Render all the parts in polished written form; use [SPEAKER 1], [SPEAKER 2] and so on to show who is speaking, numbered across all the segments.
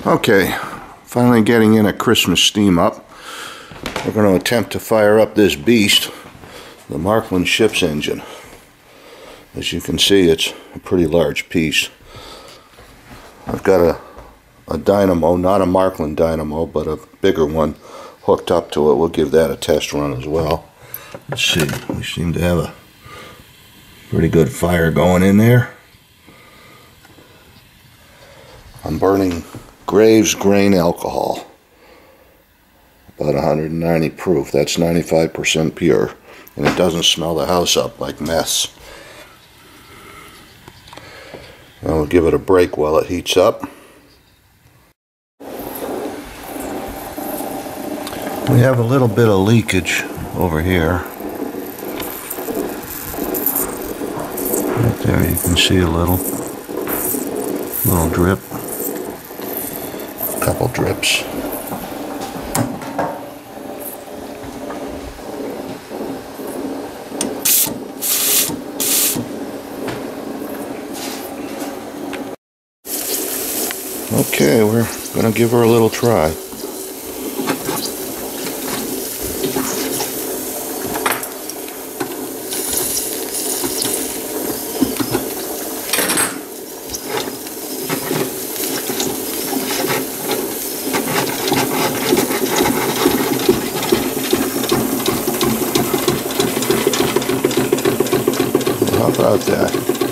[SPEAKER 1] Okay, finally getting in a Christmas steam up. We're going to attempt to fire up this beast, the Markland ship's engine. As you can see, it's a pretty large piece. I've got a dynamo, not a Markland dynamo, but a bigger one hooked up to it. We'll give that a test run as well. Let's see, we seem to have a pretty good fire going in there. I'm burning Graves grain alcohol, about 190 proof. That's 95% pure, and it doesn't smell the house up like mess. And we'll give it a break while it heats up. We have a little bit of leakage over here. Right there you can see a little drip. Couple drips. Okay, we're gonna give her a little try. How about that?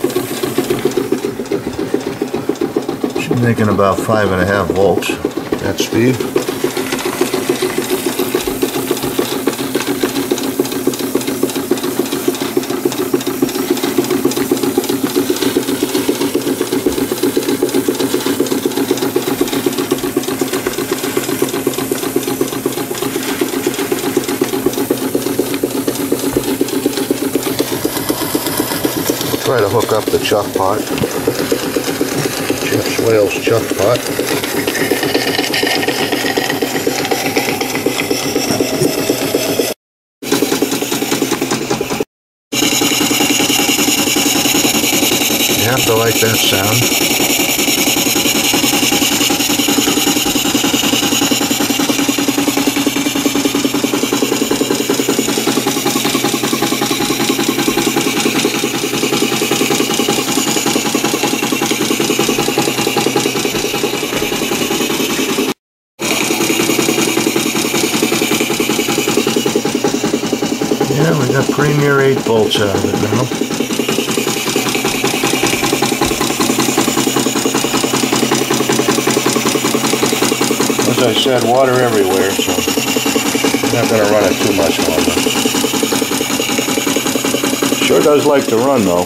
[SPEAKER 1] She's making about 5.5 volts at speed. Try to hook up the chuck pot, Jeff Swale's chuck pot. You have to like that sound. Yeah, we got premier 8 volts out of it now. As I said, water everywhere, so I'm not going to run it too much longer. Sure does like to run though.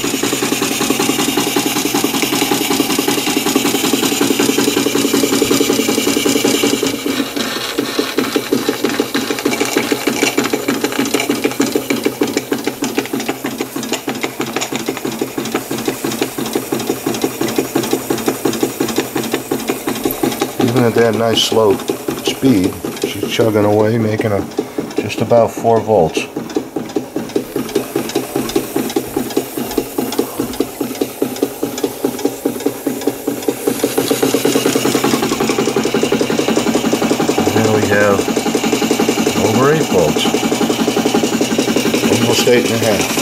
[SPEAKER 1] Even at that nice slow speed, she's chugging away, making just about 4 volts. And then we have over 8 volts, almost 8.5.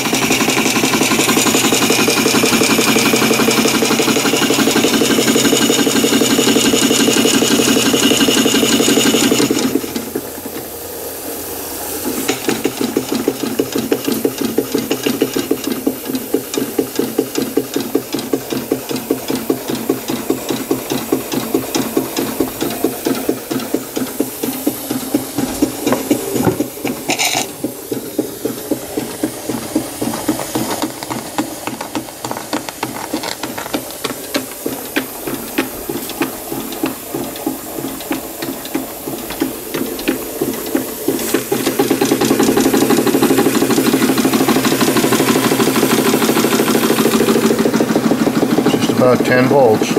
[SPEAKER 1] About 10 volts.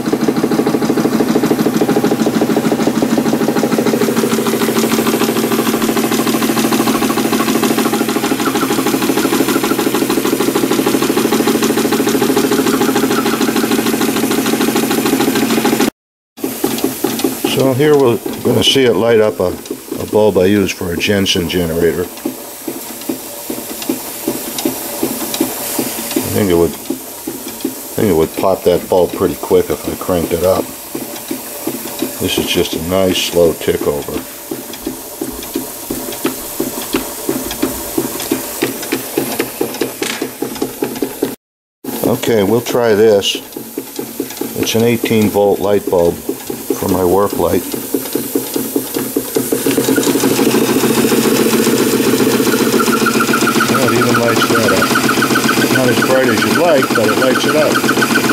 [SPEAKER 1] So here we're going to see it light up a bulb I use for a Jensen generator. I think it would pop that bulb pretty quick if I cranked it up. This is just a nice slow tick over. Okay, we'll try this. It's an 18-volt light bulb for my work light. Well, it even lights that up. Not as bright as you'd like, but it lights it up.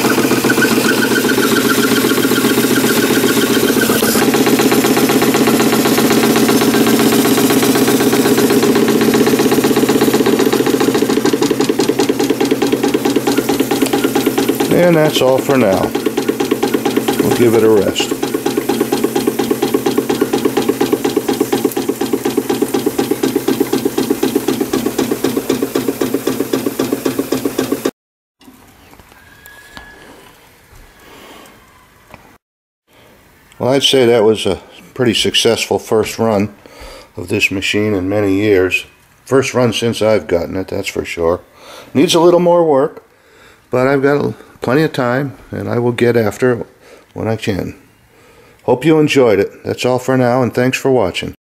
[SPEAKER 1] And that's all for now. We'll give it a rest. Well, I'd say that was a pretty successful first run of this machine in many years. First run since I've gotten it, that's for sure. Needs a little more work, but I've got plenty of time, and I will get after it when I can. Hope you enjoyed it. That's all for now, and thanks for watching.